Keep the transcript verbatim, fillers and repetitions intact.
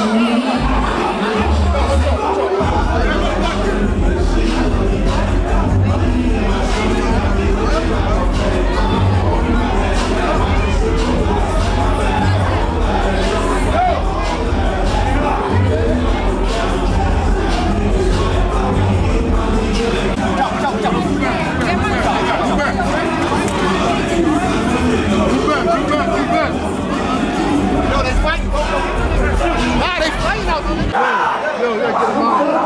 Yo, they fighting out there. Yo, yo, get him out.